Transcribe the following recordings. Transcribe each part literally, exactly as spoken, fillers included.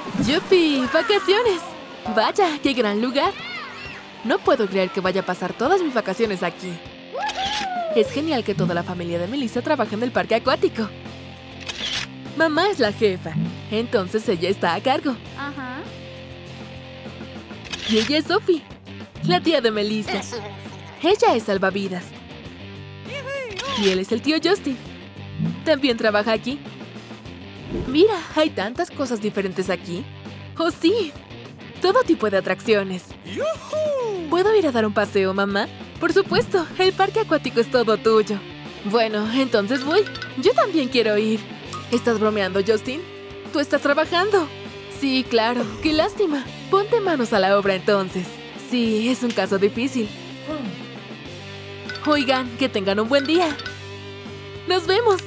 ¡Yupi! ¡Vacaciones! ¡Vaya, qué gran lugar! No puedo creer que vaya a pasar todas mis vacaciones aquí. Es genial que toda la familia de Melissa trabaje en el parque acuático. Mamá es la jefa, entonces ella está a cargo. Ajá. Y ella es Sophie, la tía de Melissa. Ella es salvavidas. Y él es el tío Justin. También trabaja aquí. Mira, hay tantas cosas diferentes aquí. ¡Oh, sí! Todo tipo de atracciones. ¿Puedo ir a dar un paseo, mamá? Por supuesto, el parque acuático es todo tuyo. Bueno, entonces voy. Yo también quiero ir. ¿Estás bromeando, Justin? ¿Tú estás trabajando? Sí, claro. ¡Qué lástima! Ponte manos a la obra entonces. Sí, es un caso difícil. Oigan, que tengan un buen día. ¡Nos vemos!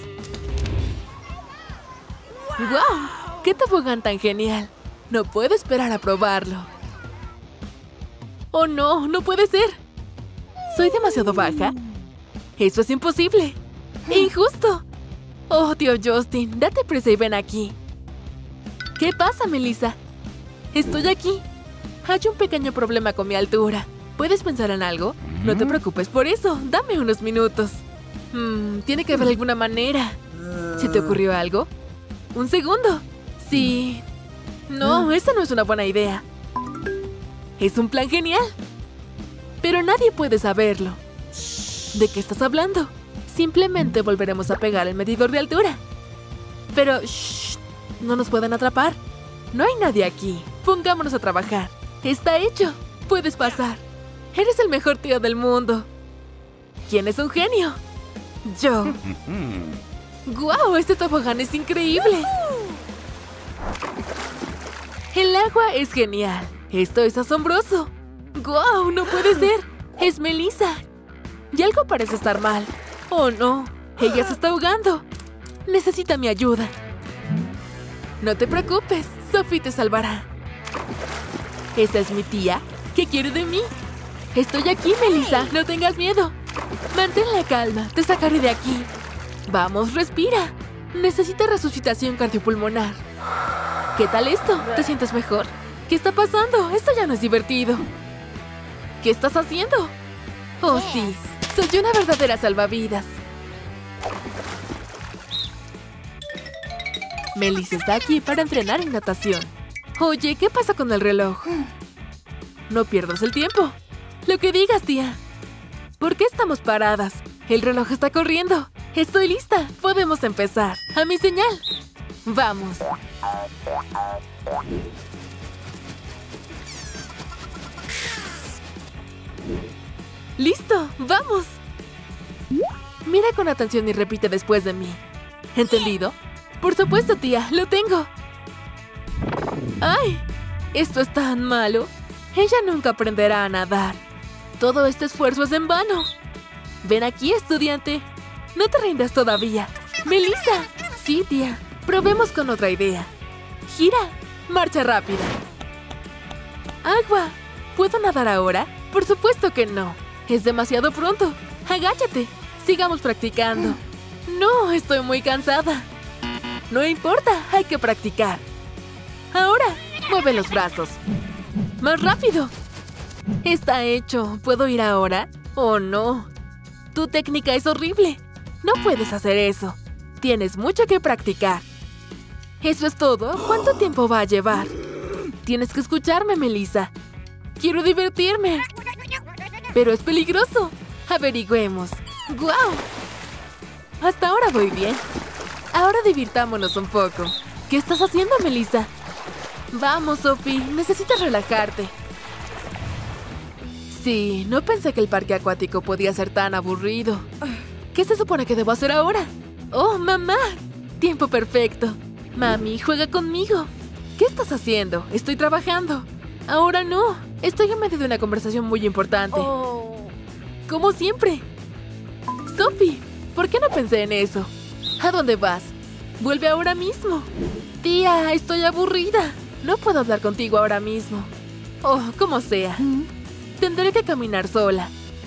¡Guau! ¡Qué tobogán tan genial! No puedo esperar a probarlo. ¡Oh, no! ¡No puede ser! ¿Soy demasiado baja? ¡Eso es imposible! ¡Injusto! ¡Oh, tío Justin! Date prisa y ven aquí. ¿Qué pasa, Melissa? Estoy aquí. Hay un pequeño problema con mi altura. ¿Puedes pensar en algo? No te preocupes por eso. Dame unos minutos. Hmm, tiene que haber alguna manera. ¿Se te ocurrió algo? ¡Un segundo! Sí. No, esa no es una buena idea. Es un plan genial. Pero nadie puede saberlo. ¿De qué estás hablando? Simplemente volveremos a pegar el medidor de altura. Pero, shh, no nos pueden atrapar. No hay nadie aquí. Pongámonos a trabajar. Está hecho. Puedes pasar. Eres el mejor tío del mundo. ¿Quién es un genio? Yo. ¡Guau! Este tobogán es increíble. El agua es genial. Esto es asombroso. ¡Guau! ¡No puede ser! Es Melissa. Y algo parece estar mal. ¡Oh, no! Ella se está ahogando. Necesita mi ayuda. No te preocupes. Sophie te salvará. ¿Esa es mi tía? ¿Qué quiere de mí? Estoy aquí, Melissa. No tengas miedo. Mantén la calma. Te sacaré de aquí. Vamos, respira. Necesita resucitación cardiopulmonar. ¿Qué tal esto? ¿Te sientes mejor? ¿Qué está pasando? Esto ya no es divertido. ¿Qué estás haciendo? Oh, sí. Soy una verdadera salvavidas. Melissa está aquí para entrenar en natación. Oye, ¿qué pasa con el reloj? No pierdas el tiempo. Lo que digas, tía. ¿Por qué estamos paradas? El reloj está corriendo. Estoy lista. Podemos empezar. A mi señal. Vamos. ¡Listo! ¡Vamos! Mira con atención y repite después de mí. ¿Entendido? Por supuesto, tía. Lo tengo. ¡Ay! Esto es tan malo. Ella nunca aprenderá a nadar. Todo este esfuerzo es en vano. Ven aquí, estudiante. No te rindas todavía. ¡Melissa! Sí, tía. Probemos con otra idea. Gira. Marcha rápida. Agua. ¿Puedo nadar ahora? Por supuesto que no. Es demasiado pronto. Agáchate. Sigamos practicando. No, estoy muy cansada. No importa, hay que practicar. Ahora, mueve los brazos. ¡Más rápido! Está hecho. ¿Puedo ir ahora? Oh, no. Tu técnica es horrible. No puedes hacer eso. Tienes mucho que practicar. ¿Eso es todo? ¿Cuánto tiempo va a llevar? Tienes que escucharme, Melissa. Quiero divertirme. Pero es peligroso. Averigüemos. ¡Guau! Hasta ahora voy bien. Ahora divirtámonos un poco. ¿Qué estás haciendo, Melissa? Vamos, Sophie. Necesitas relajarte. Sí, no pensé que el parque acuático podía ser tan aburrido. ¿Qué se supone que debo hacer ahora? ¡Oh, mamá! Tiempo perfecto. Mami, juega conmigo. ¿Qué estás haciendo? Estoy trabajando. Ahora no. Estoy en medio de una conversación muy importante. Oh. Como siempre. Sophie, ¿por qué no pensé en eso? ¿A dónde vas? Vuelve ahora mismo. Tía, estoy aburrida. No puedo hablar contigo ahora mismo. Oh, como sea. Tendré que caminar sola.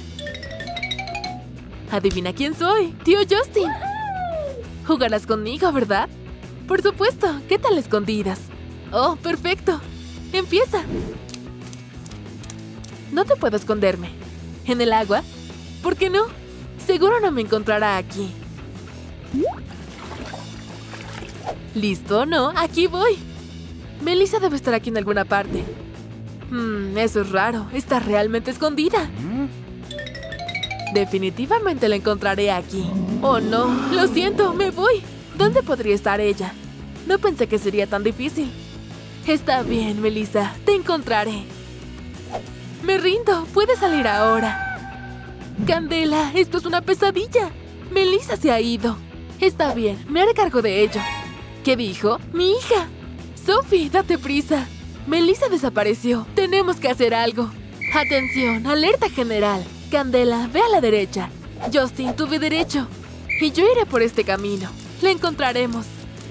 Adivina quién soy. Tío Justin. Jugarás conmigo, ¿verdad? Por supuesto. ¿Qué tal escondidas? Oh, perfecto. Empieza. No te puedo esconderme. ¿En el agua? ¿Por qué no? Seguro no me encontrará aquí. ¿Listo? No, aquí voy. Melissa debe estar aquí en alguna parte. Hmm, eso es raro. Está realmente escondida. Definitivamente la encontraré aquí. Oh, no. Lo siento, me voy. ¿Dónde podría estar ella? No pensé que sería tan difícil. Está bien, Melissa. Te encontraré. Me rindo. Puedes salir ahora. Candela, esto es una pesadilla. Melissa se ha ido. Está bien, me haré cargo de ello. ¿Qué dijo? ¡Mi hija! Sophie, date prisa. Melissa desapareció. Tenemos que hacer algo. Atención, alerta general. Candela, ve a la derecha. Justin, tú ve derecho. Y yo iré por este camino. La encontraremos.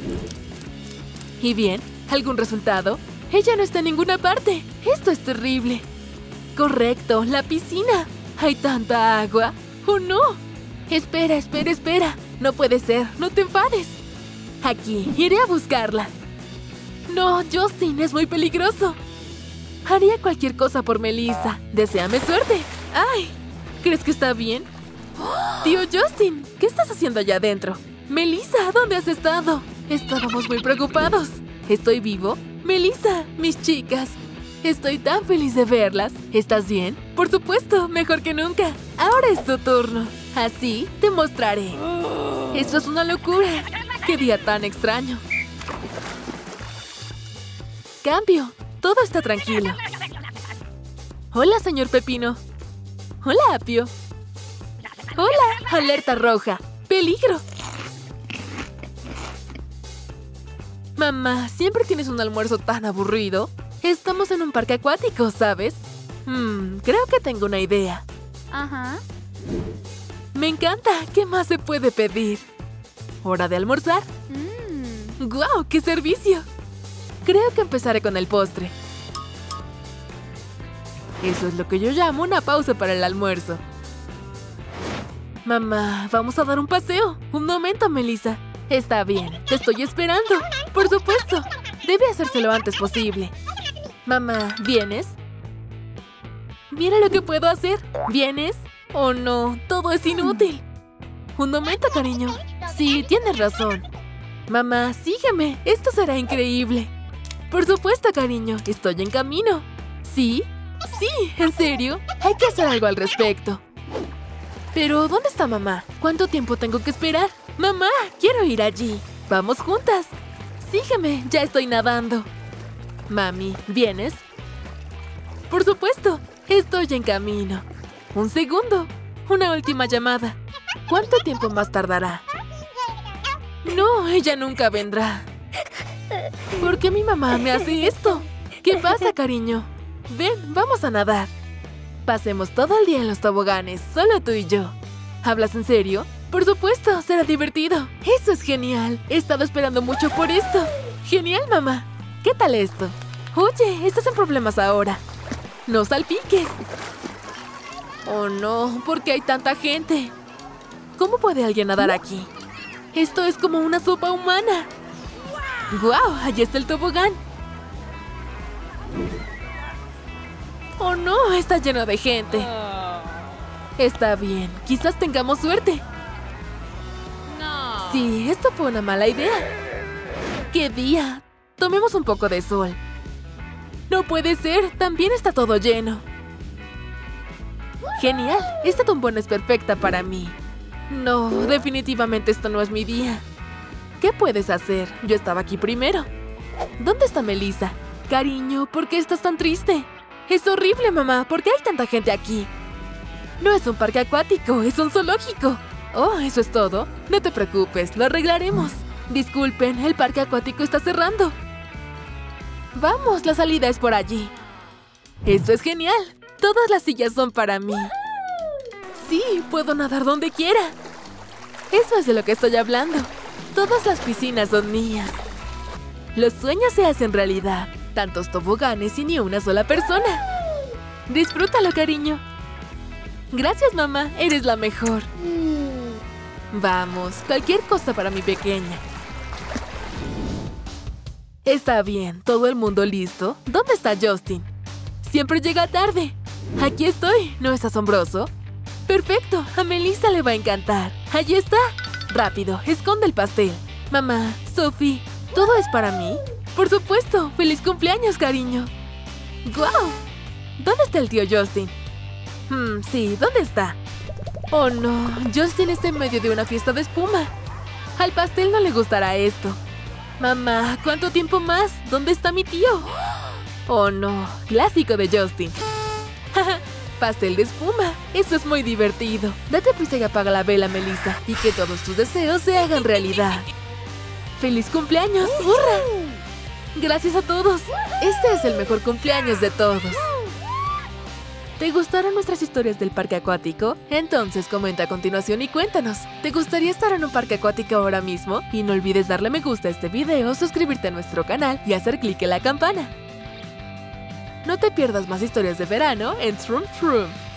¿Y bien? ¿Algún resultado? Ella no está en ninguna parte. Esto es terrible. Correcto, la piscina. Hay tanta agua. ¡Oh, no! Espera, espera, espera. No puede ser. No te enfades. Aquí, iré a buscarla. No, Justin, es muy peligroso. Haría cualquier cosa por Melissa. Deséame suerte. ¡Ay! ¿Crees que está bien? Tío Justin, ¿qué estás haciendo allá adentro? Melissa, ¿dónde has estado? Estábamos muy preocupados. ¿Estoy vivo? Melissa, mis chicas. Estoy tan feliz de verlas. ¿Estás bien? Por supuesto, mejor que nunca. Ahora es tu turno. Así te mostraré. Esto es una locura. ¡Qué día tan extraño! Cambio. Todo está tranquilo. Hola, señor Pepino. Hola, Apio. Hola, alerta roja. ¡Peligro! Mamá, ¿siempre tienes un almuerzo tan aburrido? Estamos en un parque acuático, ¿sabes? Hmm, creo que tengo una idea. Ajá. Me encanta. ¿Qué más se puede pedir? ¿Hora de almorzar? Mm. ¡Guau! ¡Qué servicio! Creo que empezaré con el postre. Eso es lo que yo llamo una pausa para el almuerzo. Mamá, vamos a dar un paseo. Un momento, Melissa. Está bien, te estoy esperando. Por supuesto. Debe hacerse lo antes posible. Mamá, ¿vienes? Mira lo que puedo hacer. ¿Vienes? Oh, no. Todo es inútil. Un momento, cariño. Sí, tienes razón. Mamá, sígueme. Esto será increíble. Por supuesto, cariño. Estoy en camino. ¿Sí? Sí, ¿en serio? Hay que hacer algo al respecto. Pero, ¿dónde está mamá? ¿Cuánto tiempo tengo que esperar? ¡Mamá! ¡Quiero ir allí! ¡Vamos juntas! Sígueme, ya estoy nadando. Mami, ¿vienes? Por supuesto, estoy en camino. Un segundo. Una última llamada. ¿Cuánto tiempo más tardará? No, ella nunca vendrá. ¿Por qué mi mamá me hace esto? ¿Qué pasa, cariño? Ven, vamos a nadar. Pasemos todo el día en los toboganes, solo tú y yo. ¿Hablas en serio? Por supuesto, será divertido. Eso es genial. He estado esperando mucho por esto. Genial, mamá. ¿Qué tal esto? Oye, estás en problemas ahora. No salpiques. Oh, no. ¿Por qué hay tanta gente? ¿Cómo puede alguien nadar aquí? Esto es como una sopa humana. ¡Guau! Allí está el tobogán. Oh, no. Está lleno de gente. Está bien. Quizás tengamos suerte. No. Sí, esto fue una mala idea. ¡Qué día! Tomemos un poco de sol. No puede ser. También está todo lleno. Genial. Esta tumbona es perfecta para mí. No, definitivamente esto no es mi día. ¿Qué puedes hacer? Yo estaba aquí primero. ¿Dónde está Melissa? Cariño, ¿por qué estás tan triste? Es horrible, mamá. ¿Por qué hay tanta gente aquí? No es un parque acuático, es un zoológico. Oh, ¿eso es todo? No te preocupes, lo arreglaremos. Disculpen, el parque acuático está cerrando. Vamos, la salida es por allí. Esto es genial. Todas las sillas son para mí. Sí, puedo nadar donde quiera. Eso es de lo que estoy hablando. Todas las piscinas son mías. Los sueños se hacen realidad. Tantos toboganes y ni una sola persona. Disfrútalo, cariño. Gracias, mamá. Eres la mejor. Vamos, cualquier cosa para mi pequeña. Está bien, ¿todo el mundo listo? ¿Dónde está Justin? Siempre llega tarde. Aquí estoy, ¿no es asombroso? Perfecto, a Melissa le va a encantar. Allí está. Rápido, esconde el pastel. Mamá, Sophie, ¿todo es para mí? Por supuesto, feliz cumpleaños, cariño. ¡Guau! ¿Dónde está el tío Justin? Hmm, sí, ¿dónde está? Oh no, Justin está en medio de una fiesta de espuma. Al pastel no le gustará esto. Mamá, ¿cuánto tiempo más? ¿Dónde está mi tío? Oh no, clásico de Justin. Pastel de espuma, eso es muy divertido. Date prisa y apaga la vela, Melissa, y que todos tus deseos se hagan realidad. ¡Feliz cumpleaños! ¡Hurra! Gracias a todos. Este es el mejor cumpleaños de todos. ¿Te gustaron nuestras historias del parque acuático? Entonces comenta a continuación y cuéntanos. ¿Te gustaría estar en un parque acuático ahora mismo? Y no olvides darle me gusta a este video, suscribirte a nuestro canal y hacer clic en la campana. No te pierdas más historias de verano en Troom Troom.